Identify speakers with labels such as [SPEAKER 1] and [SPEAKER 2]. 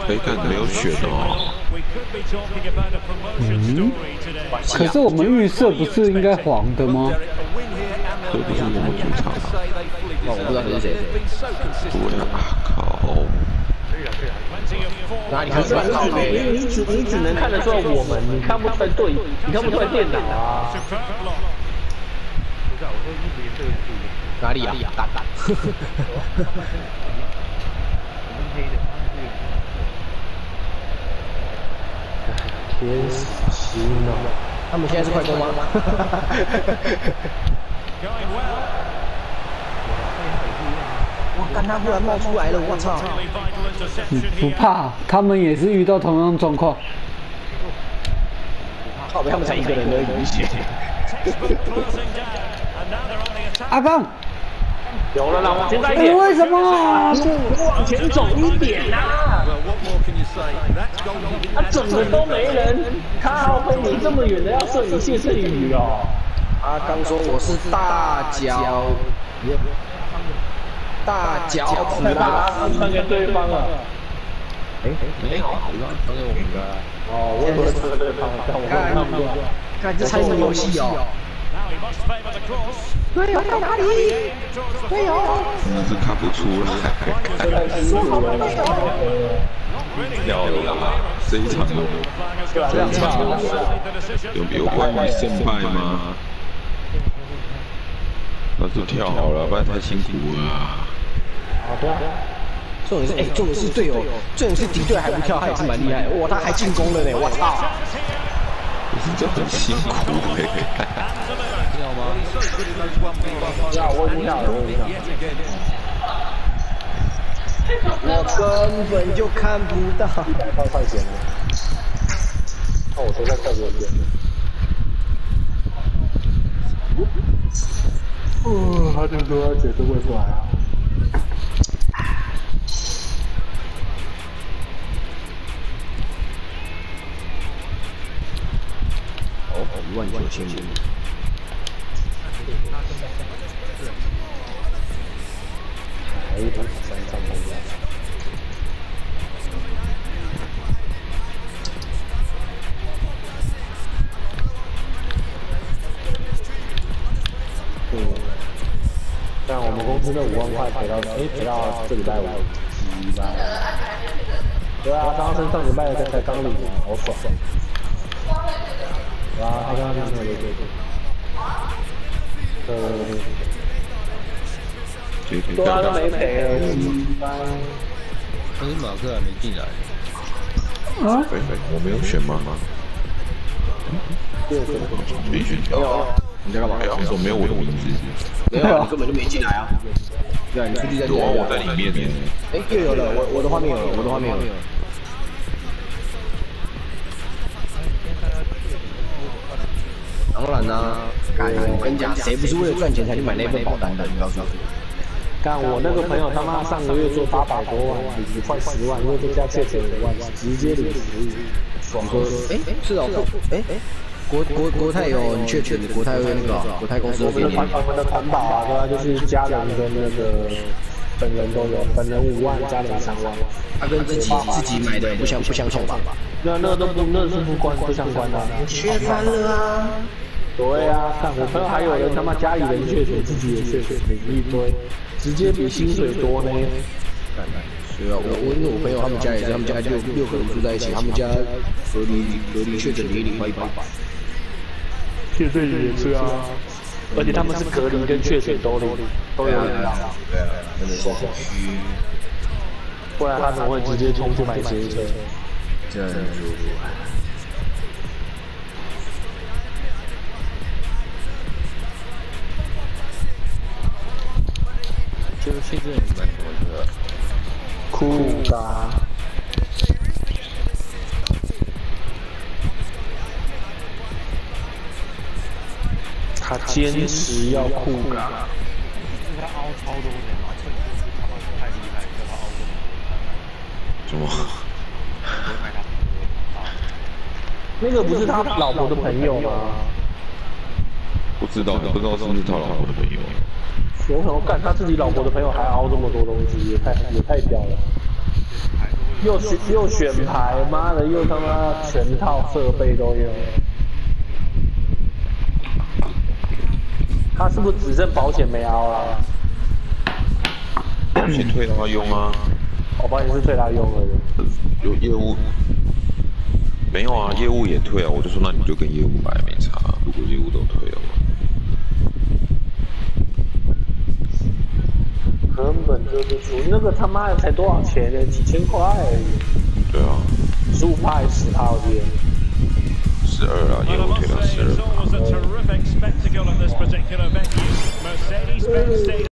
[SPEAKER 1] 北港没有选哦。
[SPEAKER 2] 可是我们预设不是应该黄的吗？
[SPEAKER 1] 这不是我们主场啊。
[SPEAKER 3] 我不知道你是谁。
[SPEAKER 1] 对啊，靠！
[SPEAKER 3] 哪里看出来？你只能看得出来我们，你看不出来队，你看不出来电脑啊。哪里啊？打。天使心哦！他们现在是快攻吗？哇！干他忽然冒出来了，我操！
[SPEAKER 2] 不怕，他们也是遇到同样状况。
[SPEAKER 3] 靠北，他们才一个人而已。
[SPEAKER 2] 阿刚，
[SPEAKER 3] 有了啦，往前带一点。
[SPEAKER 2] 为什么？
[SPEAKER 3] 往前走一点啊！他整个都没人，靠北，你这么远的要射你谢振宇哦。阿刚说我是大脚苦拉，传给对方了。没有啊，传给我们的。哦，我也是传给对方，但我看不到。看这猜谜游戏哦。队友在哪里？队友。
[SPEAKER 1] 真的是看不出来。
[SPEAKER 3] 说好的队友。
[SPEAKER 1] 掉了啦！这一场有关于胜败吗？那就跳好了，不然太辛苦了。
[SPEAKER 3] 好的。重点是，重点是队友，重点是敌队还不跳，还是蛮厉害的。哇，他还进攻了呢！我操！
[SPEAKER 1] 可是这很辛苦
[SPEAKER 3] 知道吗？要我一下，我根本就看不到。快点了！看我头在特别远。他这个绝对会出来啊！19000米。还有3上面。像我们公司的5万块赔到这礼拜5，对啊，刚升上礼拜的才刚领，好爽。啊，他刚刚那个对啊，都没赔了。
[SPEAKER 4] 可是马克还没进来。
[SPEAKER 2] 啊？
[SPEAKER 1] 我没有选吗？没选掉。
[SPEAKER 3] 你在干嘛？
[SPEAKER 1] 你说没有我的名字？
[SPEAKER 3] 没有，你根本就没进来啊。对啊，你出去再进来。
[SPEAKER 1] 我在里面呢。
[SPEAKER 3] 哎，又有了，我的画面有了，我的画面有了。当然啦，我跟你讲，谁不是为了赚钱才去买那份保单的？你告诉我。干我那个朋友他妈上个月做800多万，领快10万，因为这家确诊5万，直接领10亿，爽哥。是哦，国泰有确诊，国泰有那个国泰公司。我们的团保啊，对吧？就是家人跟那个本人都有，本人5万，家人3万。他跟自己买的不相冲吧？那都不，那是不相关的。缺翻了啊！对啊，看我朋友还有人他妈家里人确诊，自己也确诊，领一堆，直接比薪水多呢。对啊，我朋友他们家也是，他们家六个人住在一起，他们家隔离确诊领快100。确诊也是啊，而且他们是隔离跟确诊都有领到。对啊，真的是。不然他们会直接冲去买新车。真舒服。
[SPEAKER 4] 这个现在买什么车？
[SPEAKER 3] 酷嘎。他坚持要酷嘎。
[SPEAKER 5] 他凹超多的嘛，这个太厉害，叫他凹这么。
[SPEAKER 1] 怎么？
[SPEAKER 3] 那个不是他老婆的朋友吗？
[SPEAKER 1] 不知道是不是他老婆的朋友。
[SPEAKER 3] 我想干他自己老婆的朋友还凹这么多东西，也太屌了。 又选牌，妈的又他妈全套设备都有。他是不是只剩保险没凹了？
[SPEAKER 1] 保险退他用啊。
[SPEAKER 3] 我保险是退他用而已。
[SPEAKER 1] 有业务。没有啊，业务也退啊，我就说那你就跟业务买没差，如果业务都退了。
[SPEAKER 3] 根本就是出那个他妈的才多少钱呢？几千块而已。
[SPEAKER 1] 对啊。
[SPEAKER 3] 15%还是10%我记得。
[SPEAKER 1] 12啊，业务退到12%。